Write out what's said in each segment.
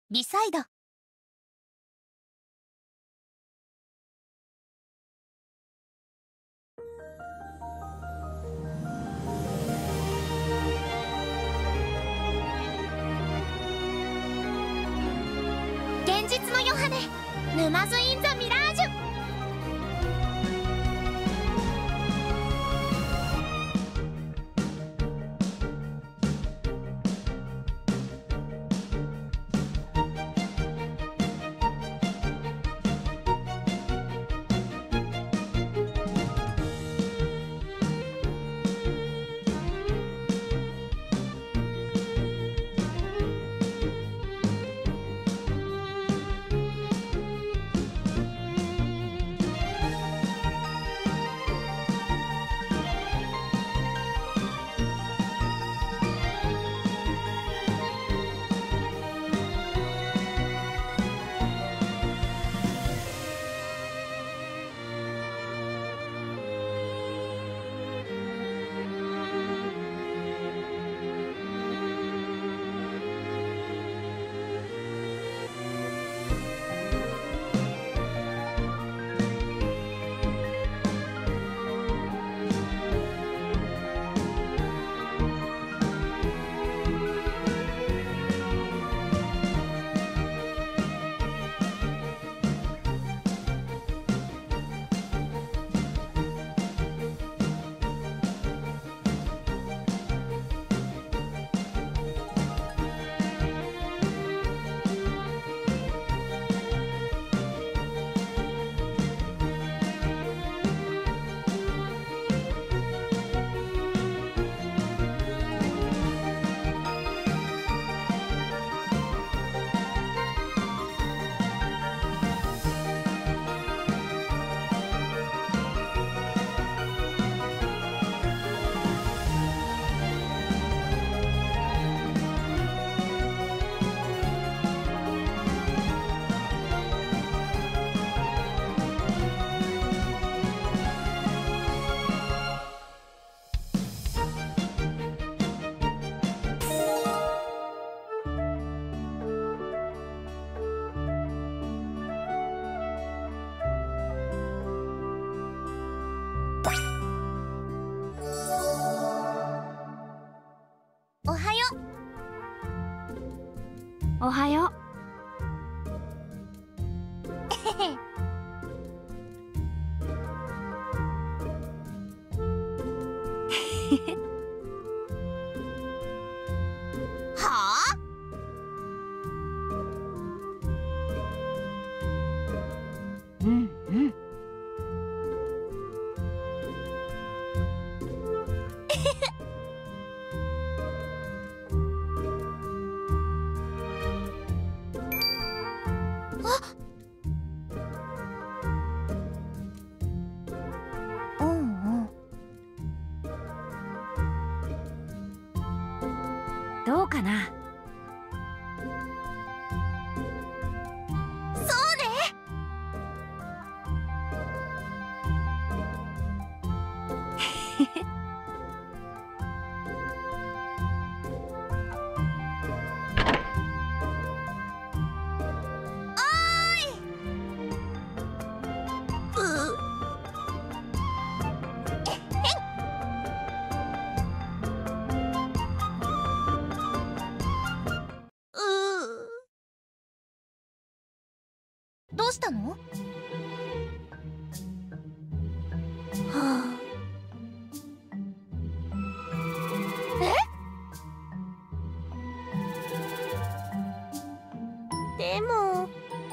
リサイド。現実のヨハネ、沼津インザミラージュ。おはよう。 おはよう。 はあ？ うんうん。どうかな。 そうね。どうしたの？はあ。でも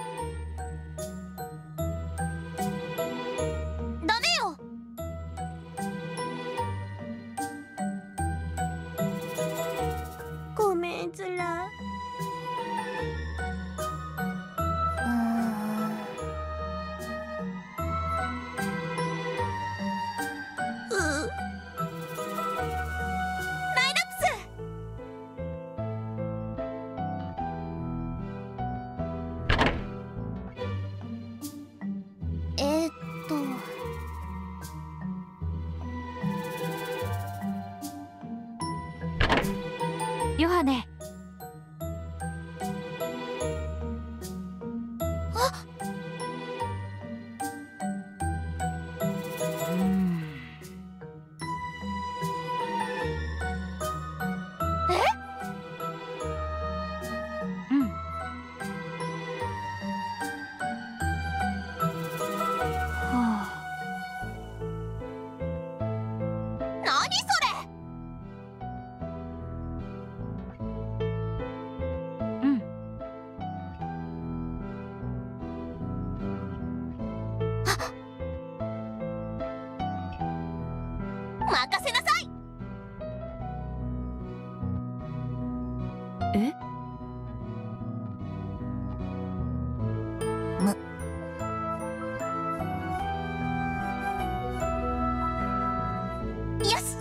ダメよ。ごめんずら。 ヨハネ。 何それ。任せなさい。 え？ よし。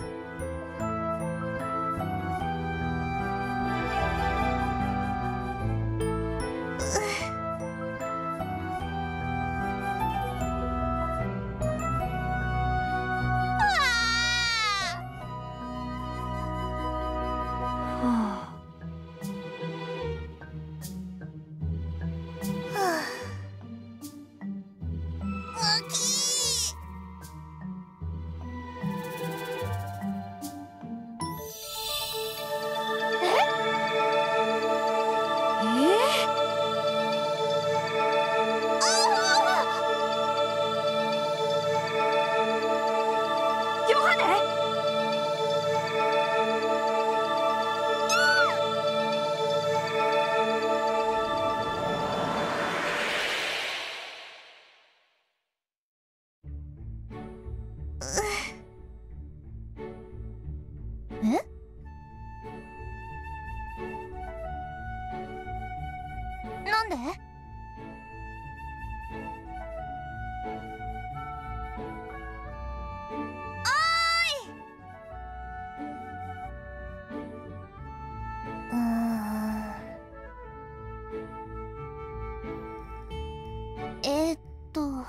なんで？えーっと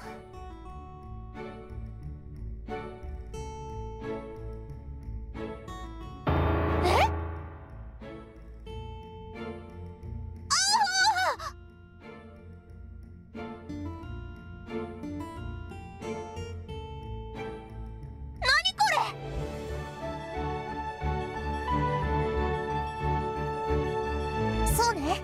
そうね。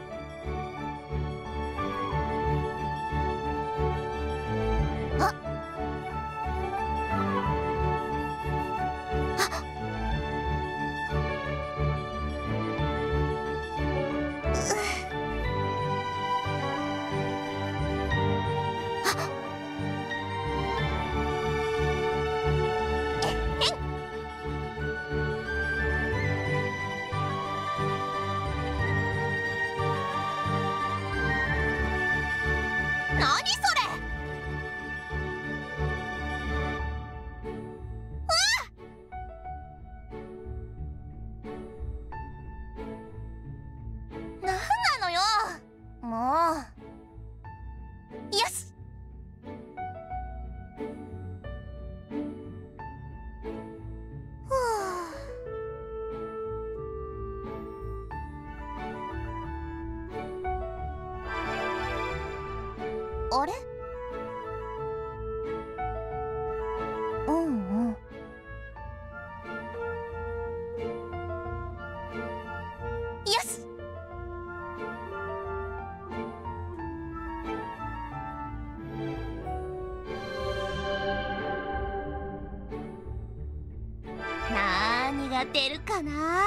何それ。なんなのよもう。よし。あれ？うんうん。よし。何が出るかな。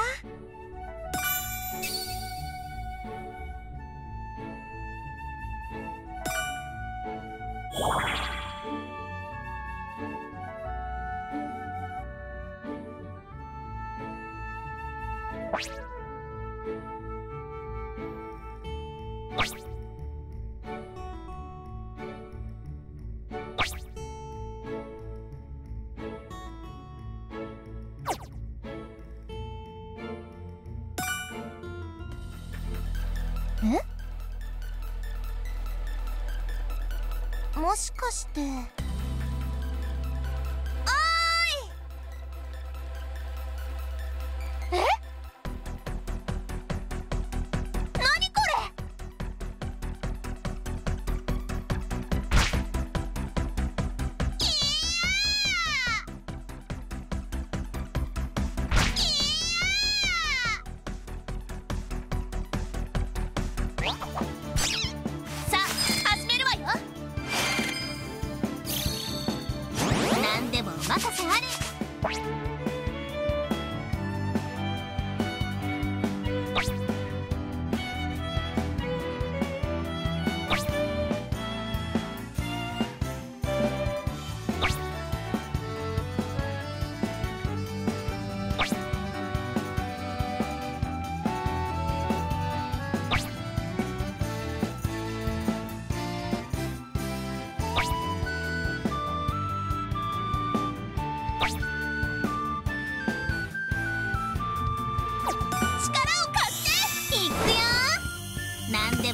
もしかして。さあ始めるわよ。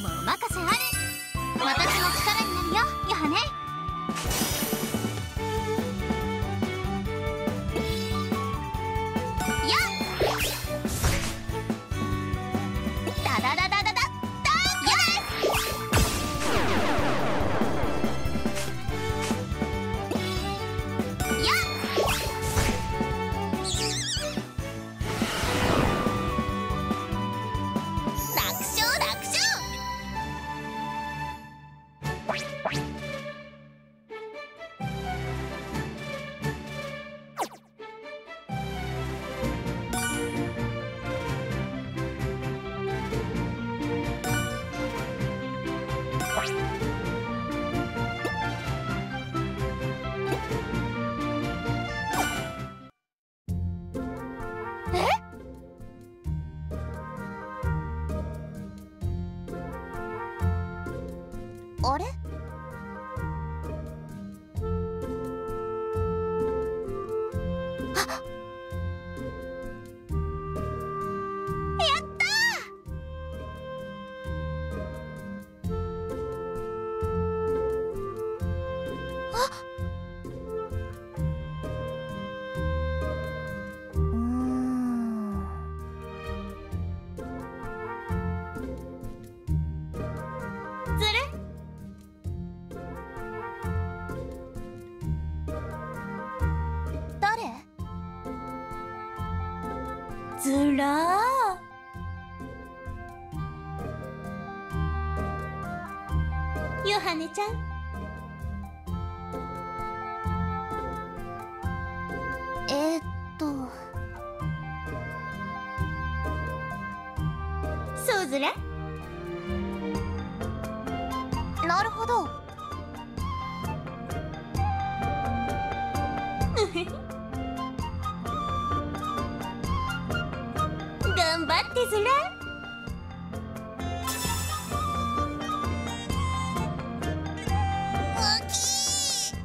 もお任せあれ。私の力になるよ、ヨハネ。やっダダダダダダダーや楽勝楽勝。あれ？ずらー。ヨハネちゃん。そうずら。なるほど。頑張ってずら。大きい。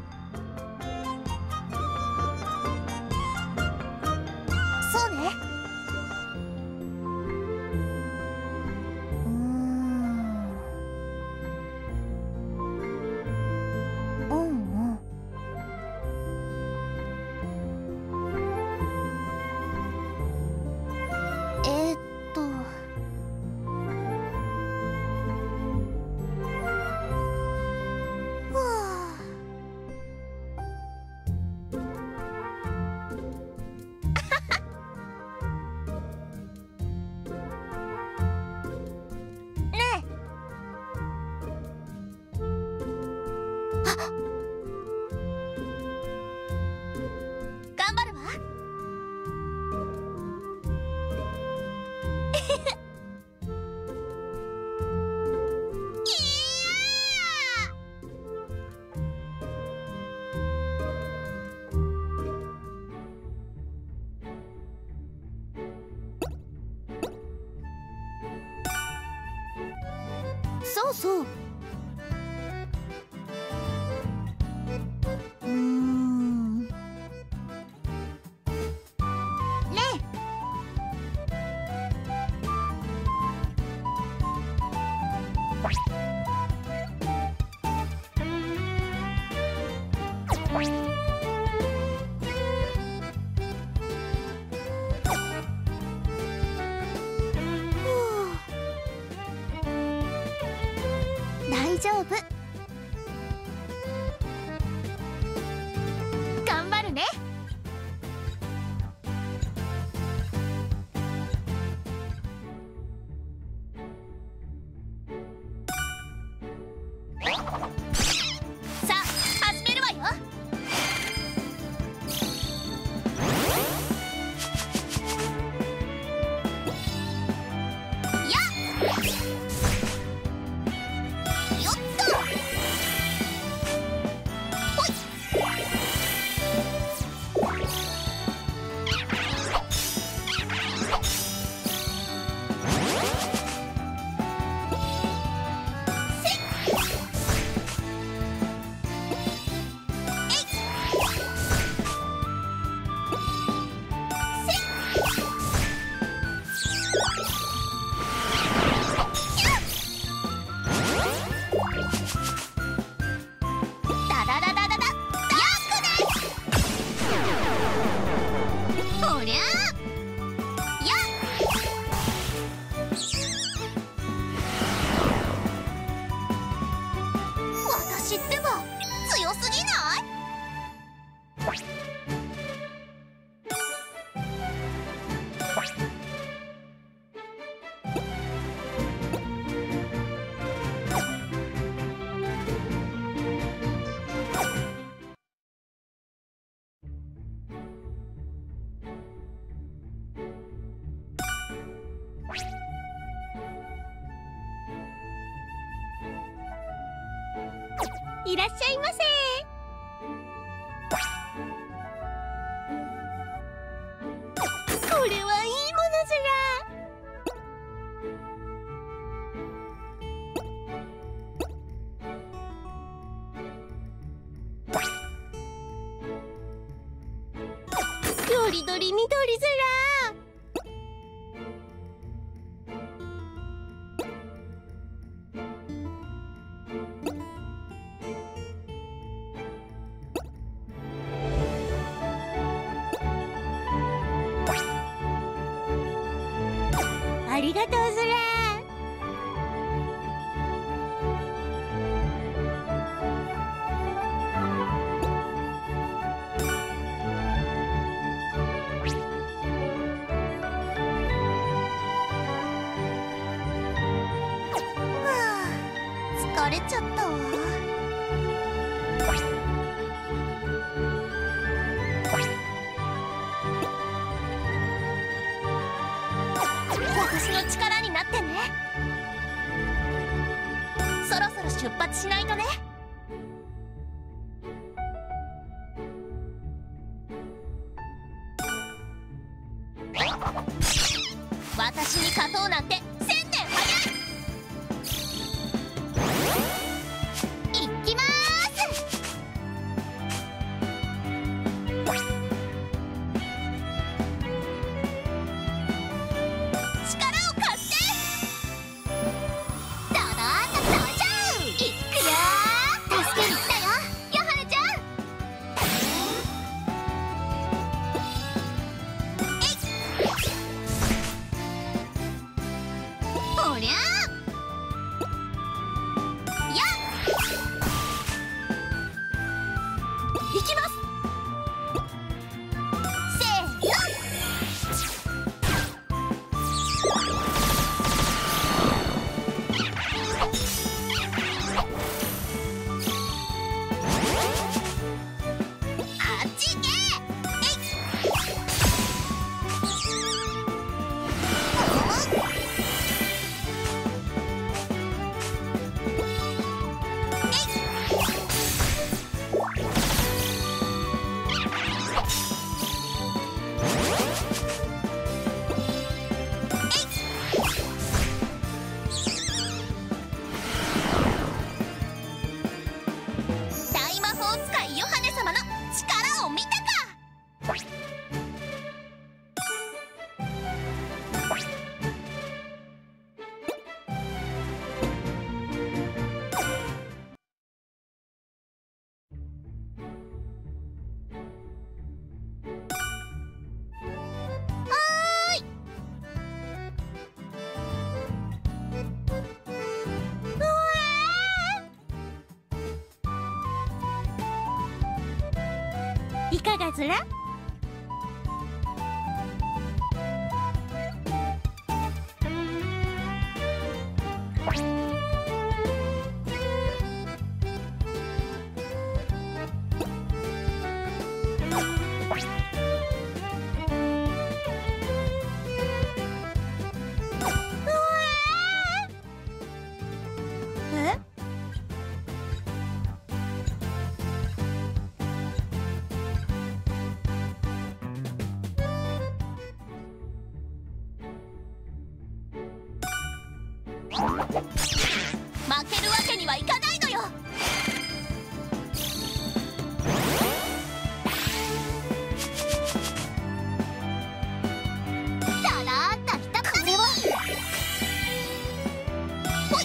そうね。頑張るわ。そうそう。大丈夫。頑張るね。さあ始めるわよ。やっよっと。 いらっしゃいませ。これはいいものずら。よりどりみどりずら。ありがとうずら。疲れちゃったわ。私の力になってね。そろそろ出発しないとね。私に勝とうなんて1000年早い。いきまーす。力を貸して。ドドーンと登場。いくよー。助けに来たよ、ヨハネちゃん。おりゃやっいきます。せーの。あっち行け。大魔法使いヨハネ様の力を見たか。うわー、いかがずら。え？負けるわけにはいかないのよ。ただーったきた。これはほい。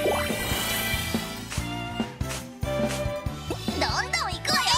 どんどんいくわよ。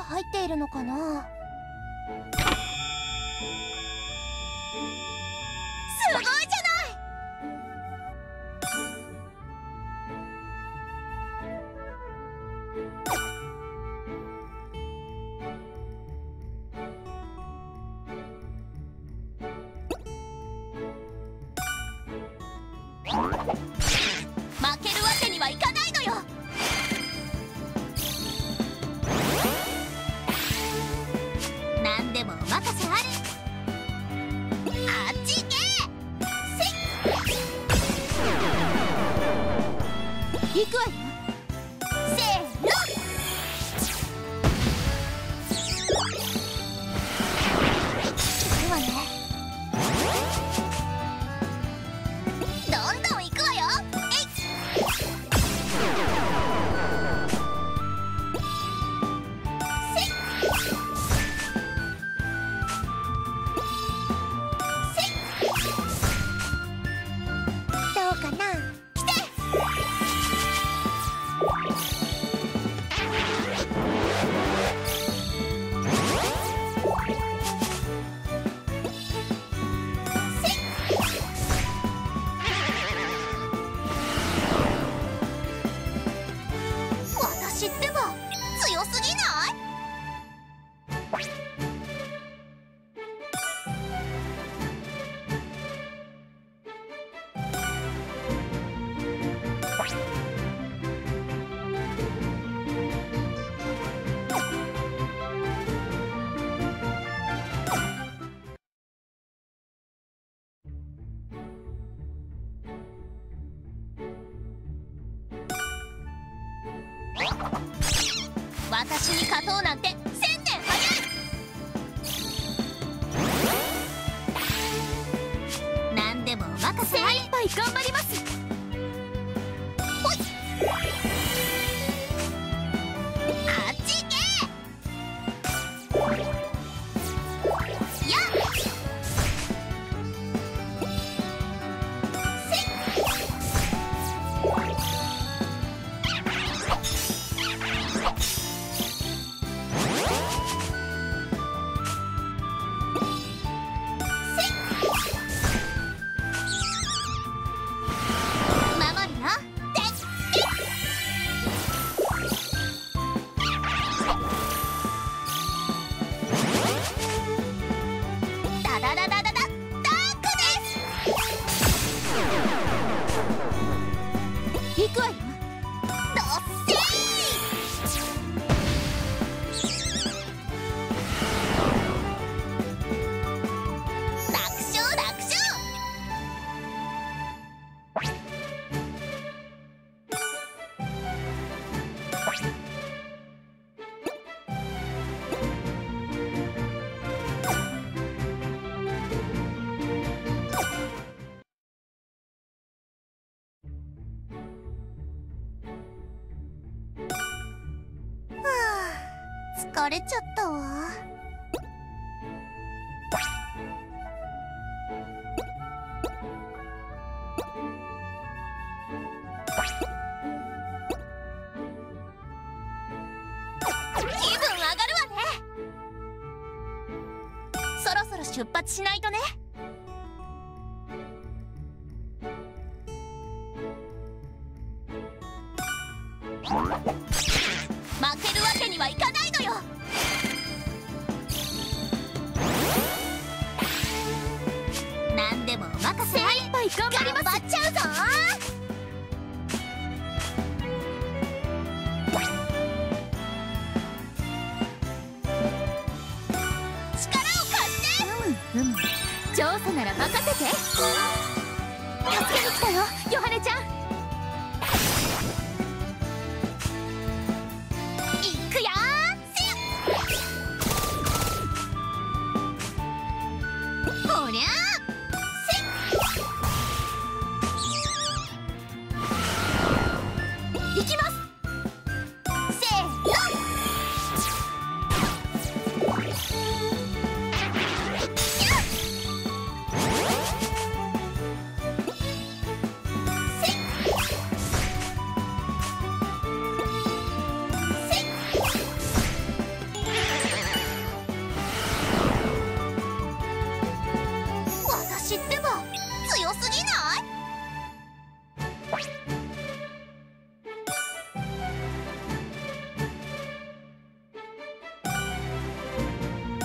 入っているのかな。すごいじゃない。負けるわけにはいかないのよ。何でもお任せあれ。あっち行け。行くわよ。せーの。行くわね。どんどん行くわよ。えい。せい。せい。どうかな。来て。私ってば強すぎない？私に勝とうなんて1000年早い。何でもお任せあれ。精一杯頑張ります。ほい。あっち行け。やっ。せい。守るよ。てっ。ダダダダダダダークです。行くわよ。どっせー。楽勝楽勝。疲れちゃったわ。気分上がるわね。そろそろ出発しないとね。負けるわけにはいかないのよ。何でもお任せあれ。精一杯頑張ります。頑張っちゃうぞ。力を貸して。 調査なら任せて。助けに来たよ、ヨハネちゃん。 行くよ。せや。ほりゃ。せい。行きます。せーの。やっ。せい。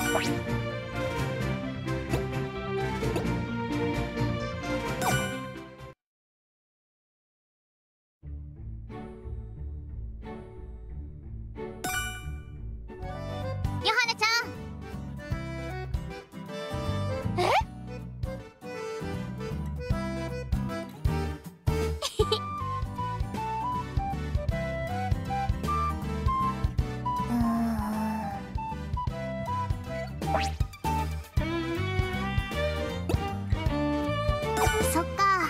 ヨハネちゃん。 え？ そっか。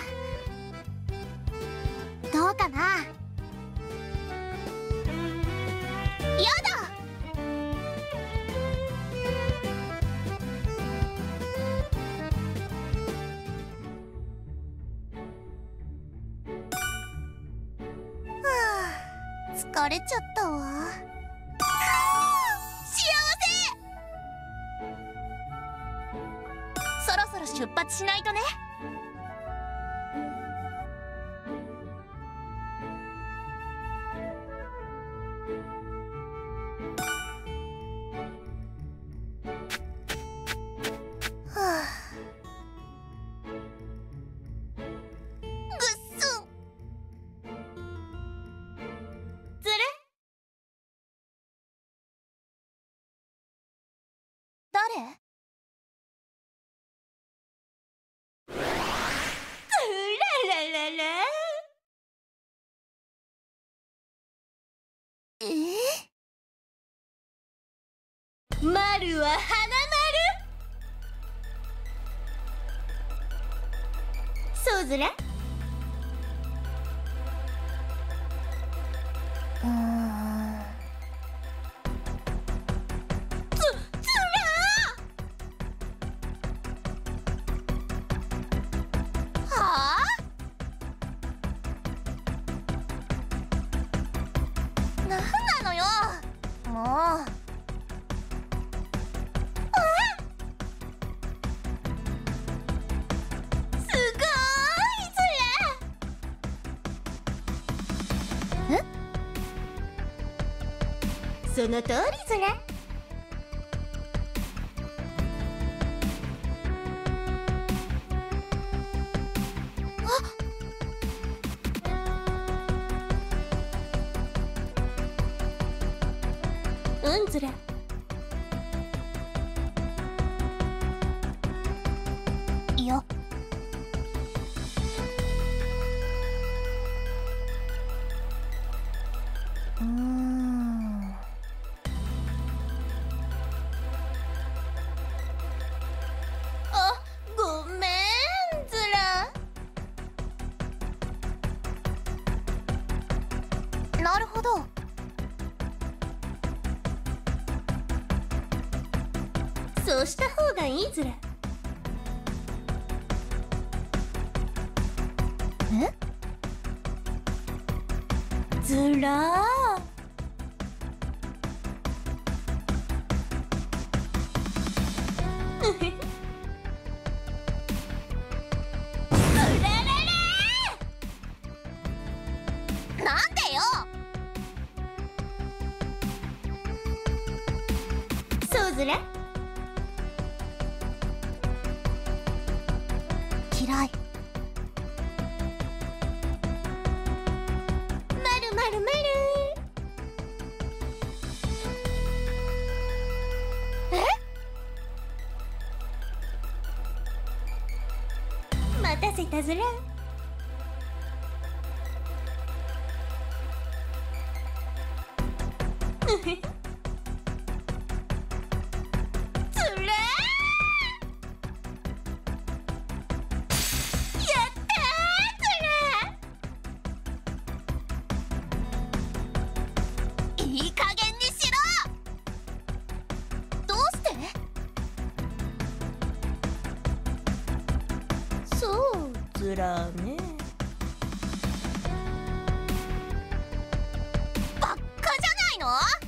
どうかな。やだ。疲れちゃったわ。幸そろそろ出発しないとね。 せ。はあ。ぐっすん。 ずる？ 誰？ マルは花丸。そうずら？ はあ？なんなのよ。もう。 その通りずら。うんずら。 いや。 ごめんずら。 なるほど。 そうした方がいいずら。ずらー。 なんでよ。 そうずら。 嫌い。 まるまるまる。待たせたずら。 いい加減にしろ。どうして？ そうずらね。 ばっかじゃないの？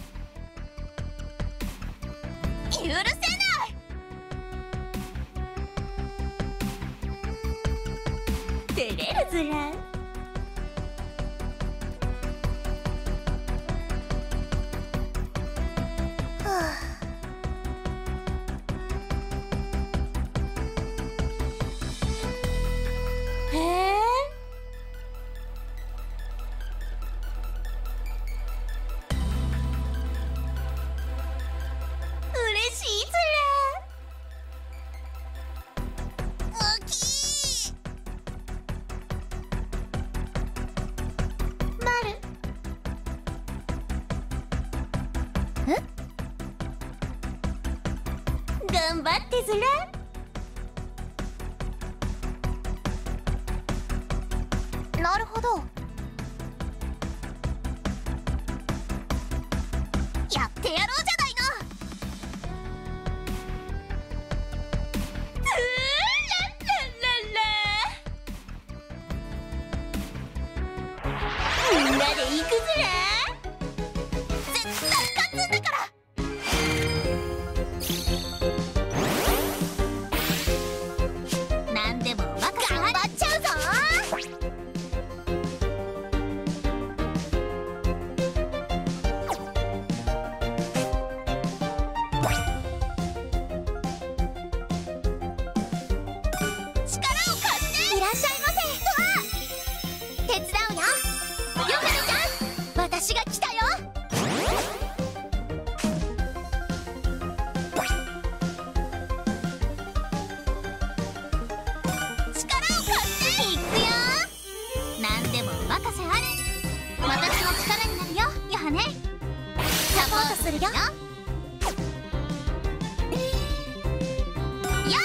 許せない。 照れるずら。 頑張ってずら。 なるほど。やってやろうじゃないの。 みんなで行くずら。 絶対勝つんだから。なんでもお任せ。頑張っちゃうぞ。力を貸して。いらっしゃいませ。手伝うよ。ヨハネちゃん、私が来たよ。力を貸して。いくよ。なんでもお任せあれ。私の力になるよ、ヨハネ。サポートするよ。やっ。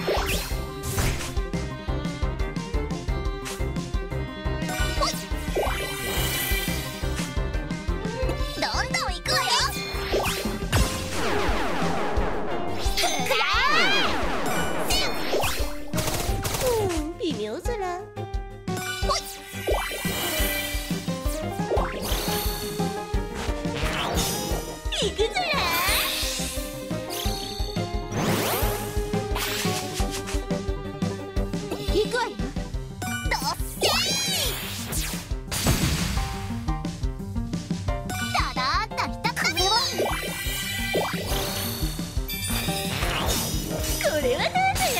ほい。どんどん行くわよ。くら微妙ずら。 ほい。 行くずら。行くわよ。 どっせー。ただーったひたくめは。 これはどうずら。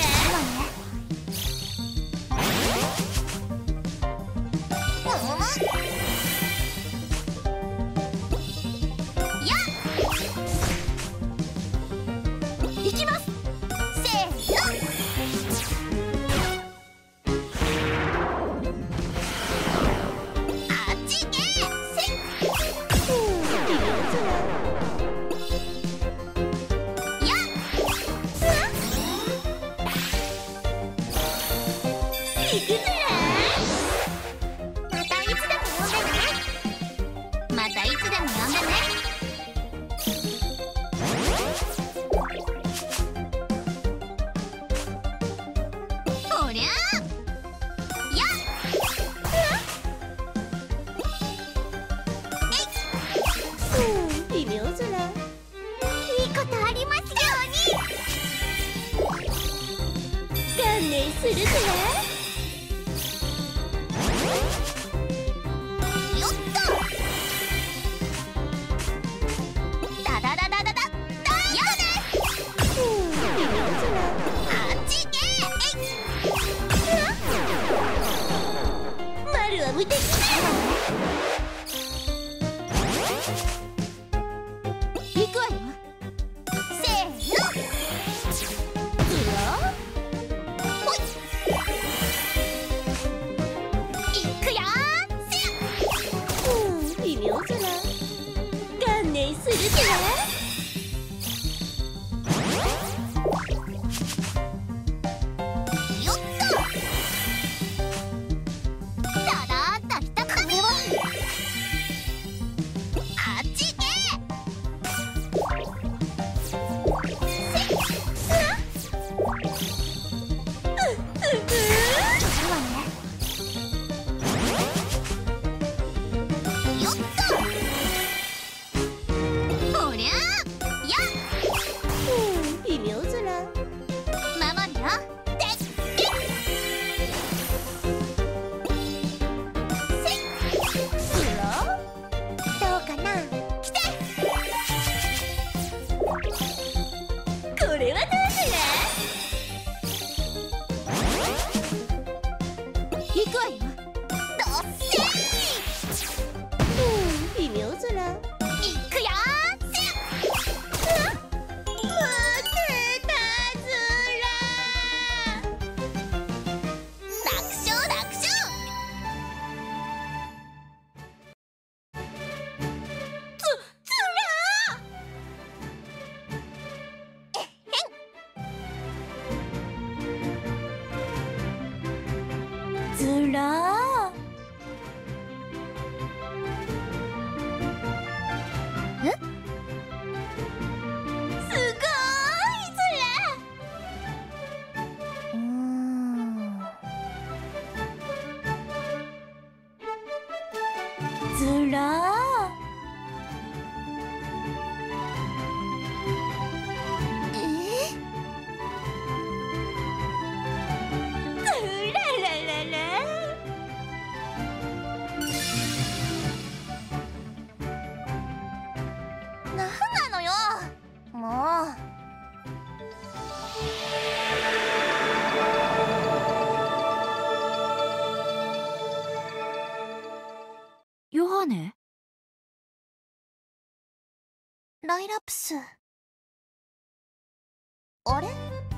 やっ。いきます。せーの。あっち行け。せっ。 微妙ずら。 やっ。 行くずら。 またいつでも呼んでね。またいつでも呼んでね。おりゃあ。やっ。 微妙ずら。 いいことありますように。 観念するずら。 よっと。ダダダダダダ。やだね。 微妙ずら。 あっち行け。 丸は無敵だ。行くわよ。 せーの。 ずら。 ほい。いくよ。せっ。 微妙ずら。観念するずら。 よっと。ただーったひたくめは。あっち行け。せっ。よっと。おりゃあ。やっ。 微妙ずら。 守るよ。てっけっ。せっ。 ずら。 どうかな。来て。 らー。え？すごーいそれ。ずらー。 ヨハネ？ ライラプス。あれ？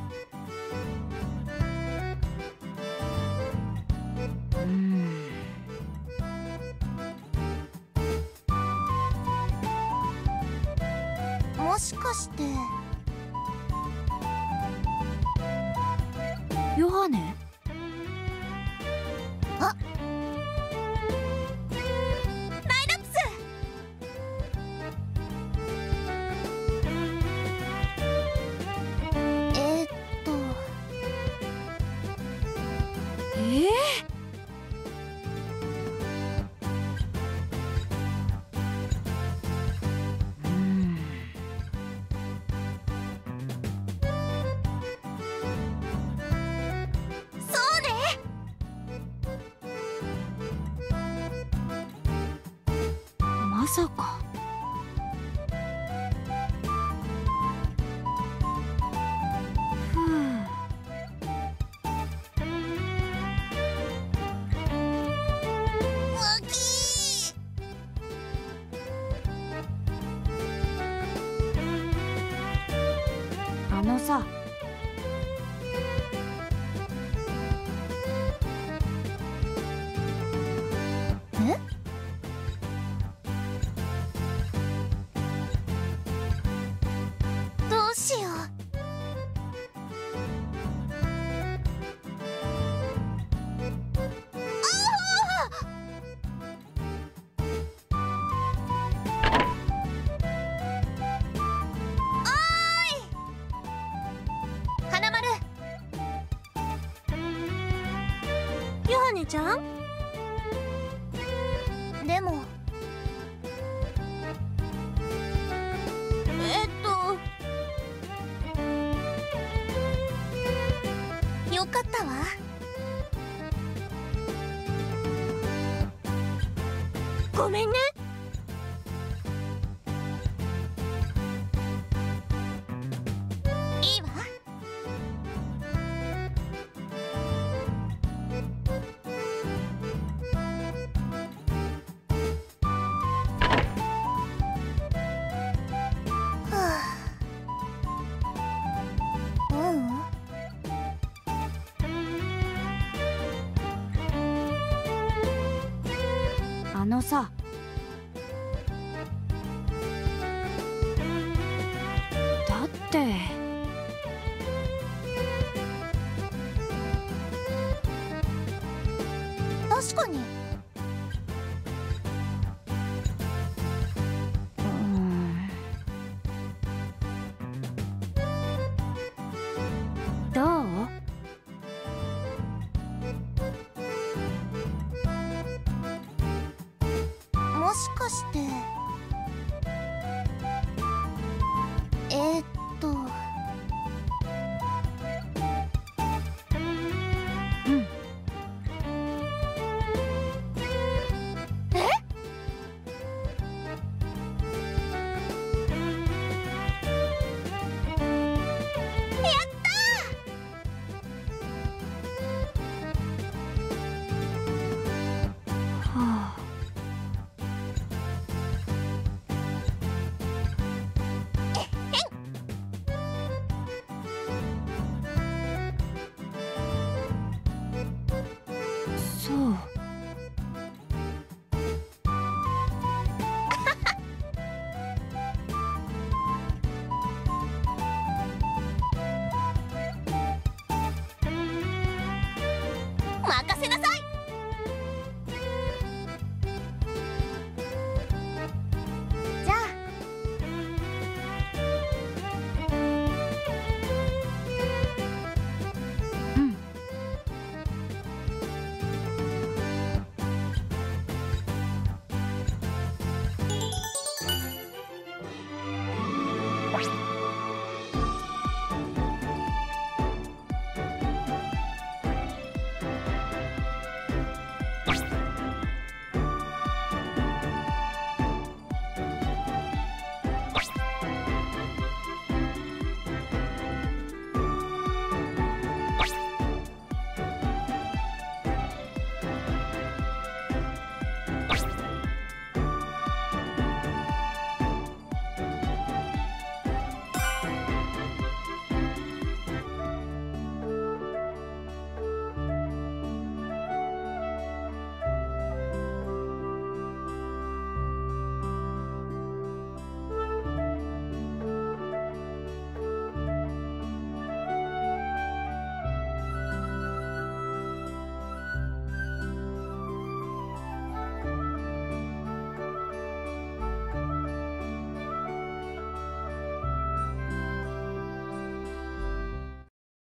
もしかしてヨハネ？ あ、ライラプス。 まさか。ふう。あのさ。 え？どうしよう。花丸。ヨハネちゃん？でもよかったわ。ごめんね。いいわ。 あのさ。だって確かに。 どう？ もしかして